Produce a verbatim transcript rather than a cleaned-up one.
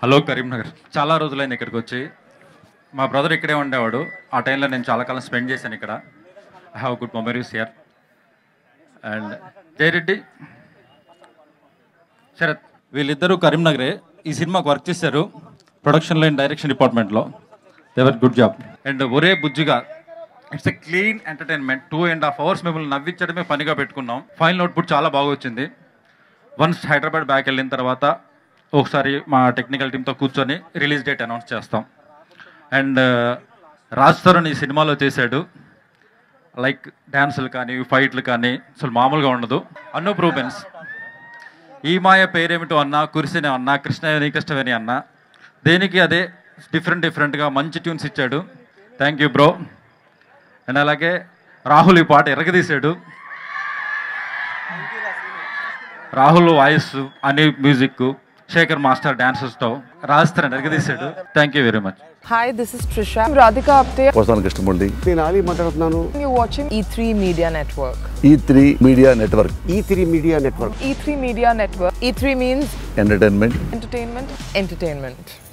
Hello Karimnagar. చాలా రోజులైంది ఇక్కడికి వచ్చి. మా బ్రదర్ ఇక్కడే ఉండేవాడు. ఆ టైంలో నేను చాలా కాలం స్పెండ్ చేశాను ఇక్కడ. I have good memories here. And Jayareddy, Sharath వీళ్ళిద్దరూ కరీంనగరే. ఈ సినిమాకి వర్క్ చేశారు ప్రొడక్షన్లో అండ్ డైరెక్షన్ డిపార్ట్మెంట్లో. దేవర్ good job. And Ore Bujjiga, it's a clean entertainment. Two and half hours మిమ్మల్ని నవ్వించడమే పనిగా పెట్టుకున్నాం. ఫైనల్ అవుట్పుట్ చాలా బాగా వచ్చింది. వన్స్ హైదరాబాద్ బ్యాక్ వెళ్ళిన తర్వాత ఒకసారి మా టెక్నికల్ టీంతో కూర్చొని రిలీజ్ డేట్ అనౌన్స్ చేస్తాం. అండ్ రాజ్ తరుణ్ ఈ సినిమాలో చేశాడు. లైక్ డ్యాన్సులు కానీ ఫైట్లు కానీ అసలు మామూలుగా ఉండదు. అనూప్ రూబెన్స్, ఈ మాయ పేరేమిటో అన్నా, కురిసినే అన్నా, కృష్ణ నీకృష్ణవేణి అన్నా, దేనికి అదే డిఫరెంట్ డిఫరెంట్గా మంచి ట్యూన్స్ ఇచ్చాడు. Thank you bro. అండ్ అలాగే రాహుల్ ఈ పాట ఎరగదీశాడు. రాహుల్ వాయిస్, అని మ్యూజిక్, శేఖర్ మాస్టర్ డాన్సర్స్తో రాజస్థాన్ ఎరగదీశాడు. Thank you very much. Hi, this is Trisha. I'm Radhika Apte. Posani Krishnamurthy. నేను ఆలీ మాట్లాడుతున్నాను. You're watching E three Media Network. ఈ త్రీ మీడియా నెట్వర్క్. ఈ three media network. E three Media Network. E three means entertainment. entertainment, entertainment.